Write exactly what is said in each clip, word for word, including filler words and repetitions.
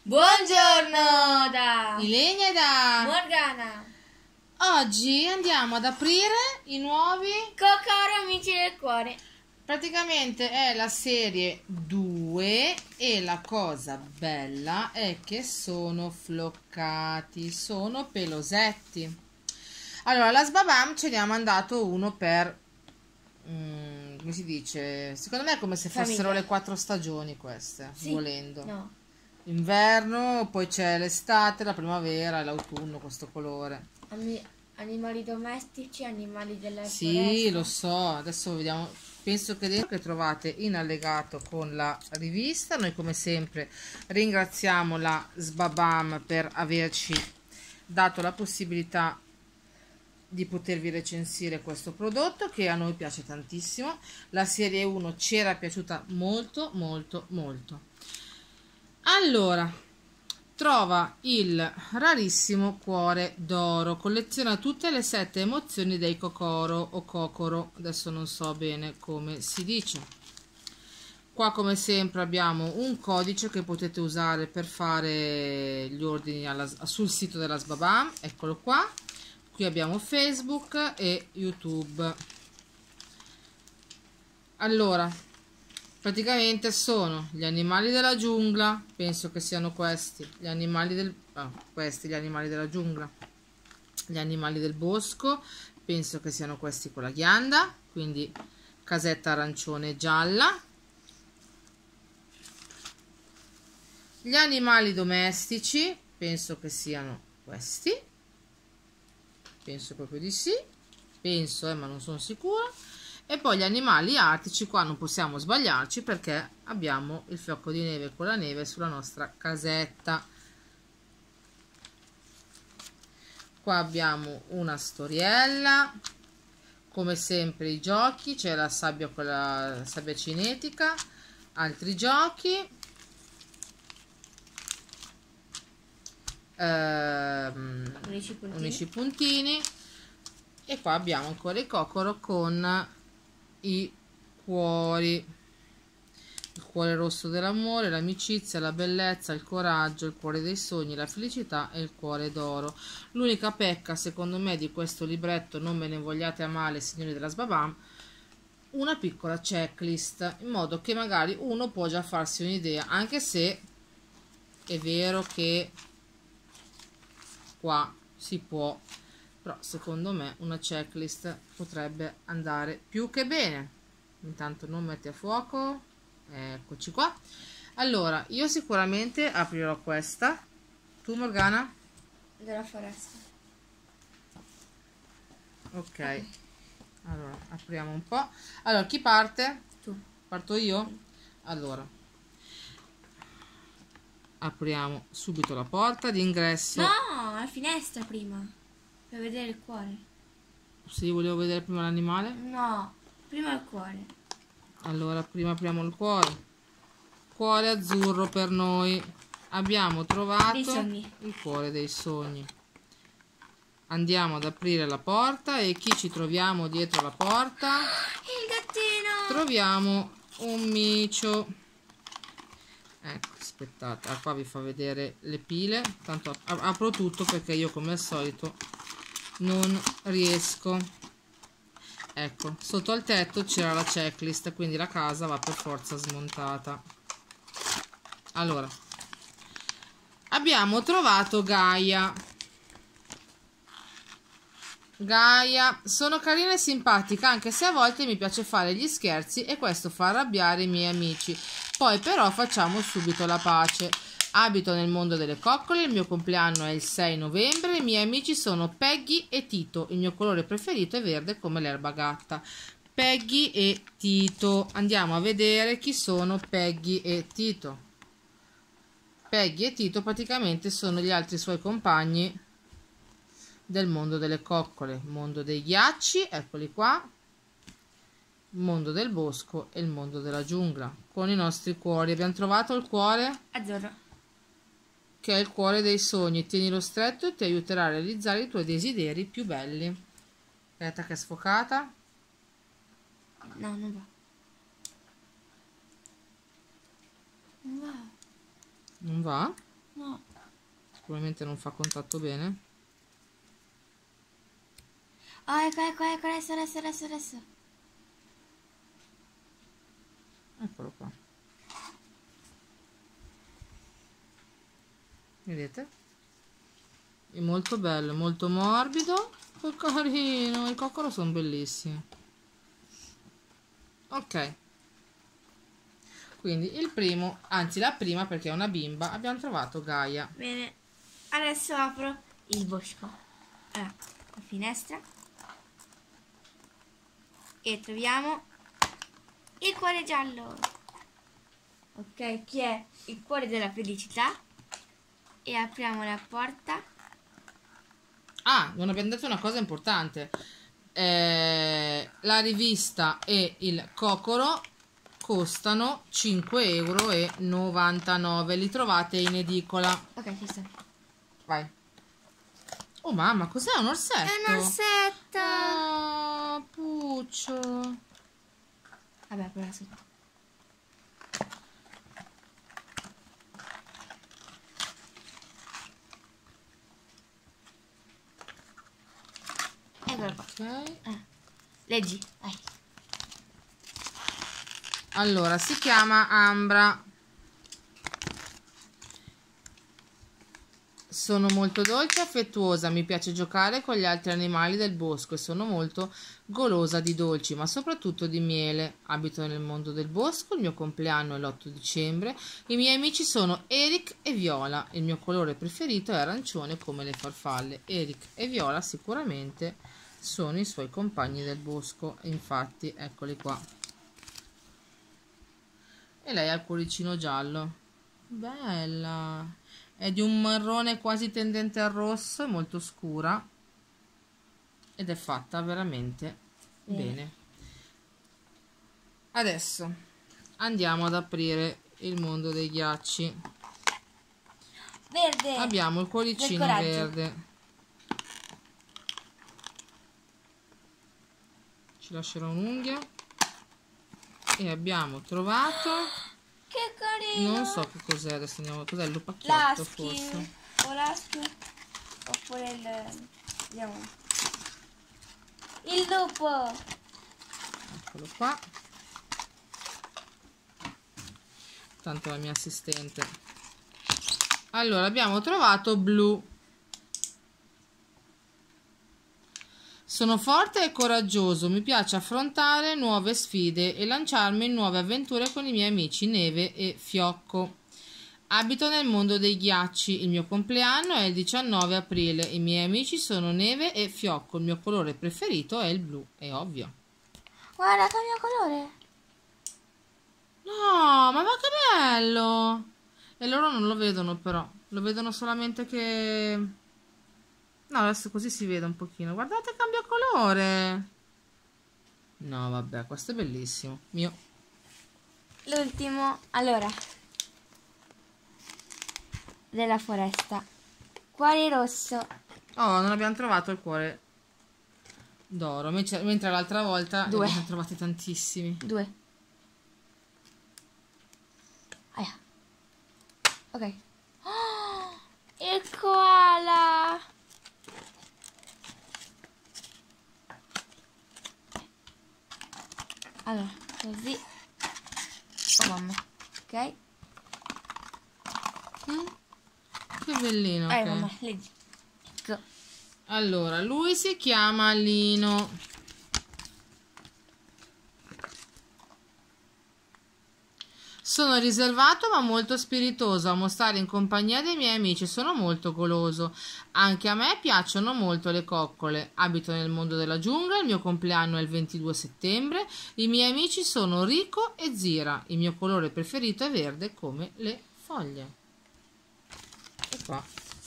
Buongiorno da Ilenia e da Morgana. Oggi andiamo ad aprire i nuovi Kokoro Amici del Cuore. Praticamente è la serie due e la cosa bella è che sono floccati, sono pelosetti. Allora, la Sbabam ce ne ha mandato uno per mm, come si dice? Secondo me è come se fossero Famiglia. le quattro stagioni queste, Sì. volendo. No. Inverno, poi c'è l'estate, la primavera e l'autunno, questo colore. Ami- animali domestici, animali della Sì, foresta. lo so, adesso vediamo. Penso che dentro che trovate in allegato con la rivista. Noi come sempre ringraziamo la Sbabam per averci dato la possibilità di potervi recensire questo prodotto che a noi piace tantissimo. La serie uno ci era piaciuta molto molto molto. Allora, trova il rarissimo cuore d'oro, colleziona tutte le sette emozioni dei Kokoro o Kokoro, adesso non so bene come si dice. Qua come sempre abbiamo un codice che potete usare per fare gli ordini alla, sul sito della Sbabam, eccolo qua. Qui abbiamo Facebook e YouTube. Allora, praticamente sono gli animali della giungla, penso che siano questi, gli animali del ah, questi gli animali della giungla, gli animali del bosco, penso che siano questi con la ghianda, quindi casetta arancione e gialla. Gli animali domestici, penso che siano questi, penso proprio di sì, penso eh, ma non sono sicura. E poi gli animali artici, qua non possiamo sbagliarci perché abbiamo il fiocco di neve con la neve sulla nostra casetta. Qua abbiamo una storiella, come sempre i giochi, c'è la sabbia con la sabbia cinetica, altri giochi, ehm, Unici puntini. unici puntini, e qua abbiamo ancora i Kokoro con i cuori, il cuore rosso dell'amore, l'amicizia, la bellezza, il coraggio, il cuore dei sogni, la felicità e il cuore d'oro. L'unica pecca secondo me di questo libretto, non me ne vogliate a male signori della Sbabam, una piccola checklist, in modo che magari uno può già farsi un'idea, anche se è vero che qua si può, però secondo me una checklist potrebbe andare più che bene. Intanto non metti a fuoco, eccoci qua. Allora io sicuramente aprirò questa, tu Morgana? Della foresta. Ok, allora apriamo un po'. Allora chi parte? Tu. Parto io? Allora apriamo subito la porta d'ingresso. No, la finestra prima. Per vedere il cuore. Se io volevo vedere prima l'animale, No, prima il cuore. allora prima apriamo il cuore. Cuore azzurro per noi. Abbiamo trovato Dei sogni. il cuore dei sogni. Andiamo ad aprire la porta e chi ci troviamo dietro la porta? Il gattino. Troviamo un micio. Ecco, aspettate, ah, qua vi fa vedere le pile. Tanto ap- apro tutto perché io come al solito non riesco. Ecco, sotto al tetto c'era la checklist, quindi la casa va per forza smontata. Allora, abbiamo trovato Gaia. Gaia, sono carina e simpatica, anche se a volte mi piace fare gli scherzi e questo fa arrabbiare i miei amici. Poi però facciamo subito la pace. Abito nel mondo delle coccole, il mio compleanno è il sei novembre, i miei amici sono Peggy e Tito, il mio colore preferito è verde come l'erba gatta. Peggy e Tito, andiamo a vedere chi sono Peggy e Tito. Peggy e Tito praticamente sono gli altri suoi compagni del mondo delle coccole, mondo dei ghiacci, eccoli qua, mondo del bosco e il mondo della giungla, con i nostri cuori. Abbiamo trovato il cuore Azzurro. che è il cuore dei sogni, tienilo stretto e ti aiuterà a realizzare i tuoi desideri più belli. Aspetta che è sfocata. No, non va. Non va. Non va? No. Sicuramente non fa contatto bene. Oh, ecco, ecco, ecco, adesso, adesso, adesso, adesso. Eccolo qua. Vedete? È molto bello, molto morbido. Che carino, i coccolo sono bellissimi. Ok. Quindi il primo, anzi la prima perché è una bimba, abbiamo trovato Gaia. Bene, adesso apro il bosco. Allora, la finestra. E troviamo il cuore giallo. Ok, che è il cuore della felicità. E apriamo la porta. Ah, non abbiamo detto una cosa importante. Eh, la rivista e il coccolo costano cinque e novantanove euro. Li trovate in edicola. Ok, ci sta. Vai. Oh mamma, cos'è? Un orsetto? È un orsetto. Oh, puccio. Vabbè, però sotto. Eccolo qua. Ok. Ah, leggi, vai. Allora, si chiama Ambra. Sono molto dolce e affettuosa, mi piace giocare con gli altri animali del bosco e sono molto golosa di dolci, ma soprattutto di miele. Abito nel mondo del bosco, il mio compleanno è l'otto dicembre, i miei amici sono Eric e Viola, il mio colore preferito è arancione come le farfalle. Eric e Viola sicuramente sono i suoi compagni del bosco, infatti eccoli qua. E lei ha il cuoricino giallo. Bella! È di un marrone quasi tendente al rosso, è molto scura ed è fatta veramente bene. bene. Adesso andiamo ad aprire il mondo dei ghiacci. Verde. Abbiamo il cuoricino verde. Ci lascerò un'unghia. E abbiamo trovato... Che carino! Non so che cos'è, adesso andiamo... Cos'è il lupacchiotto forse? O l'aschi oppure il... Vediamo. Il lupo! Eccolo qua. Tanto la mia assistente. Allora, abbiamo trovato blu. Sono forte e coraggioso, mi piace affrontare nuove sfide e lanciarmi in nuove avventure con i miei amici Neve e Fiocco. Abito nel mondo dei ghiacci, il mio compleanno è il diciannove aprile, i miei amici sono Neve e Fiocco, il mio colore preferito è il blu, è ovvio. Guarda, cambia colore. No, ma va che bello! E loro non lo vedono però, lo vedono solamente che... No, adesso così si vede un pochino. Guardate, cambia colore. No, vabbè, questo è bellissimo. Mio. L'ultimo, allora, della foresta. Cuore rosso. Oh, non abbiamo trovato il cuore d'oro, mentre l'altra volta Due. ne abbiamo trovati tantissimi. Due. Aia. Ok. Oh, il koala. Allora, così. Oh mamma. Ok. Mm? Che bellino. Eh, che... mamma, leggi. Ecco. Allora, lui si chiama Lino. Sono riservato ma molto spiritoso, amo stare in compagnia dei miei amici, sono molto goloso. Anche a me piacciono molto le coccole. Abito nel mondo della giungla, il mio compleanno è il ventidue settembre, i miei amici sono Rico e Zira. Il mio colore preferito è verde come le foglie. E qua.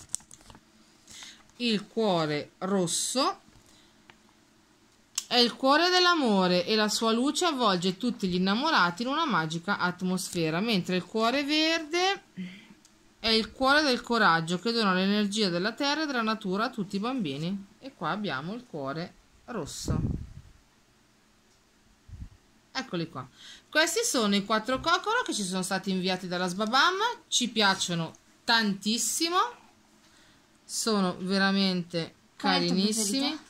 Il cuore rosso. È il cuore dell'amore e la sua luce avvolge tutti gli innamorati in una magica atmosfera, mentre il cuore verde è il cuore del coraggio che dona l'energia della terra e della natura a tutti i bambini. E qua abbiamo il cuore rosso. Eccoli qua. Questi sono i quattro coccolo che ci sono stati inviati dalla Sbabam. Ci piacciono tantissimo, sono veramente Qual è il tuo carinissimi, preferito?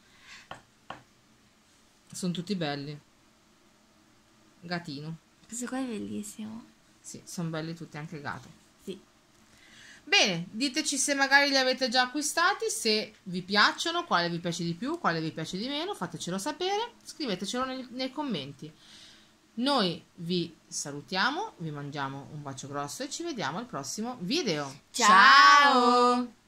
sono tutti belli. Gatino. Questo qua è bellissimo. Sì, sono belli tutti, anche il gatto. Sì. Bene, diteci se magari li avete già acquistati, se vi piacciono, quale vi piace di più, quale vi piace di meno, fatecelo sapere, scrivetecelo nei, nei commenti. Noi vi salutiamo, vi mangiamo un bacio grosso e ci vediamo al prossimo video. Ciao!